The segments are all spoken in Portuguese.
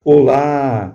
Olá,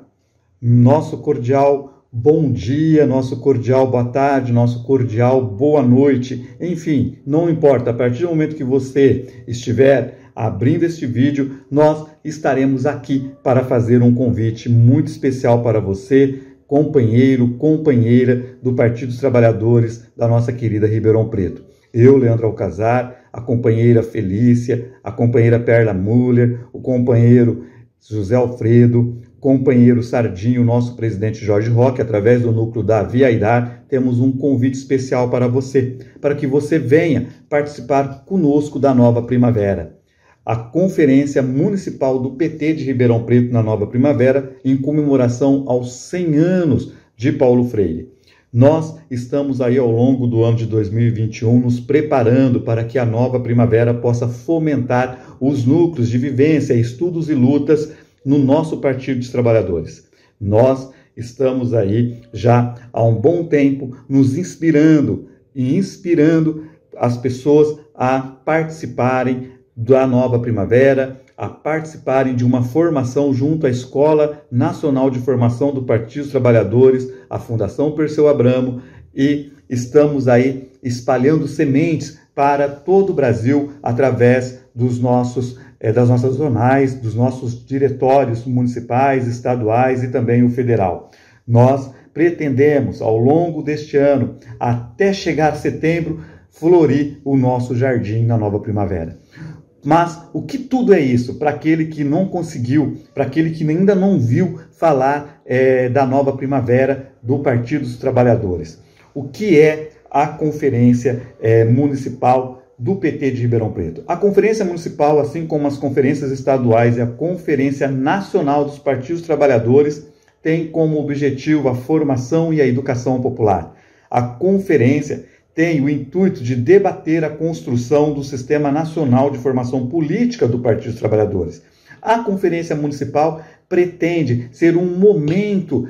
nosso cordial bom dia, nosso cordial boa tarde, nosso cordial boa noite, enfim, não importa, a partir do momento que você estiver abrindo este vídeo, nós estaremos aqui para fazer um convite muito especial para você, companheiro, companheira do Partido dos Trabalhadores da nossa querida Ribeirão Preto. Eu, Leandro Alcazar, a companheira Felícia, a companheira Perla Muller, o companheiro José Alfredo, companheiro Sardinho, nosso presidente Jorge Roque, através do núcleo da Via Aidar, temos um convite especial para você, para que você venha participar conosco da Nova Primavera. A Conferência Municipal do PT de Ribeirão Preto na Nova Primavera, em comemoração aos 100 anos de Paulo Freire. Nós estamos aí ao longo do ano de 2021 nos preparando para que a Nova Primavera possa fomentar os núcleos de vivência, estudos e lutas no nosso Partido dos Trabalhadores. Nós estamos aí já há um bom tempo nos inspirando e inspirando as pessoas a participarem da Nova Primavera, a participarem de uma formação junto à Escola Nacional de Formação do Partido dos Trabalhadores, a Fundação Perseu Abramo, e estamos aí espalhando sementes para todo o Brasil através das nossas zonais, dos nossos diretórios municipais, estaduais e também o federal. Nós pretendemos, ao longo deste ano, até chegar a setembro, florir o nosso jardim na Nova Primavera. Mas o que tudo é isso para aquele que não conseguiu, para aquele que ainda não viu falar da Nova Primavera do Partido dos Trabalhadores? O que é a Conferência Municipal do PT de Ribeirão Preto? A Conferência Municipal, assim como as conferências estaduais e a Conferência Nacional dos Partidos Trabalhadores, tem como objetivo a formação e a educação popular. A conferência tem o intuito de debater a construção do Sistema Nacional de Formação Política do Partido dos Trabalhadores. A Conferência Municipal pretende ser um momento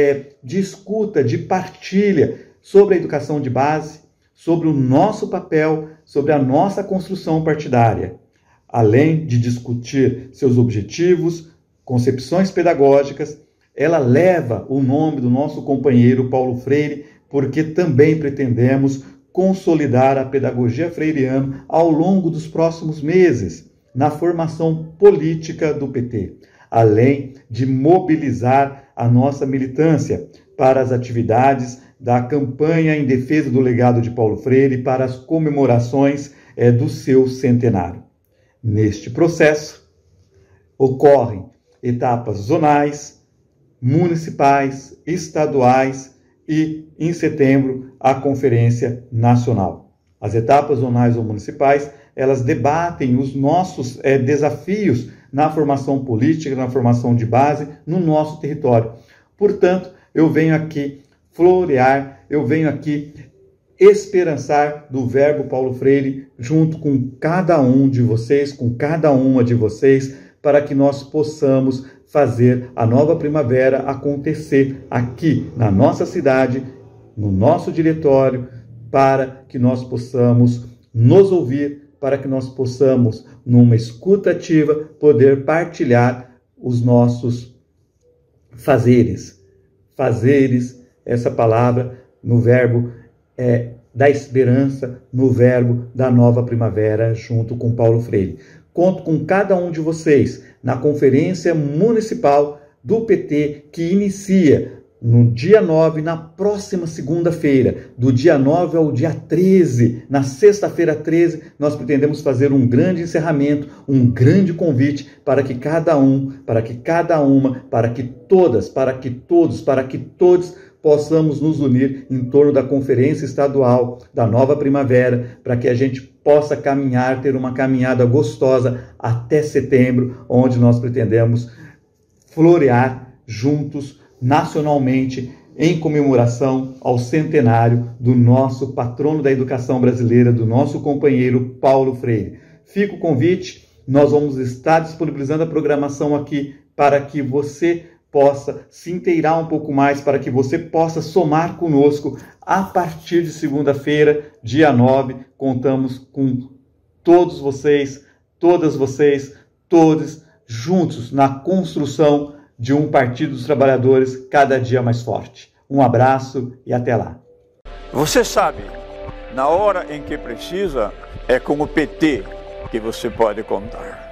de escuta, de partilha sobre a educação de base, sobre o nosso papel, sobre a nossa construção partidária, além de discutir seus objetivos, concepções pedagógicas. Ela leva o nome do nosso companheiro Paulo Freire, porque também pretendemos consolidar a pedagogia freiriana ao longo dos próximos meses na formação política do PT, além de mobilizar a nossa militância para as atividades da campanha em defesa do legado de Paulo Freire e para as comemorações do seu centenário. Neste processo, ocorrem etapas zonais, municipais, estaduais e, em setembro, a Conferência Nacional. As etapas zonais ou municipais, elas debatem os nossos desafios na formação política, na formação de base, no nosso território. Portanto, eu venho aqui florear, eu venho aqui esperançar do verbo Paulo Freire junto com cada um de vocês, com cada uma de vocês, para que nós possamos fazer a Nova Primavera acontecer aqui na nossa cidade, no nosso diretório, para que nós possamos nos ouvir, para que nós possamos, numa escuta ativa, poder partilhar os nossos fazeres. Fazeres, essa palavra no verbo da esperança, no verbo da Nova Primavera, junto com Paulo Freire. Conto com cada um de vocês na Conferência Municipal do PT, que inicia no dia 9, na próxima segunda-feira, do dia 9 ao dia 13, na sexta-feira 13, nós pretendemos fazer um grande encerramento, um grande convite para que cada um, para que cada uma, para que todas, para que todos, para que todos possamos nos unir em torno da Conferência Estadual da Nova Primavera, para que a gente possa caminhar, ter uma caminhada gostosa até setembro, onde nós pretendemos florear juntos, nacionalmente, em comemoração ao centenário do nosso patrono da educação brasileira, do nosso companheiro Paulo Freire. Fica o convite, nós vamos estar disponibilizando a programação aqui para que você possa se inteirar um pouco mais, para que você possa somar conosco a partir de segunda-feira, dia 9. Contamos com todos vocês, todas vocês, todos juntos na construção de um Partido dos Trabalhadores cada dia mais forte. Um abraço e até lá. Você sabe, na hora em que precisa, é com o PT que você pode contar.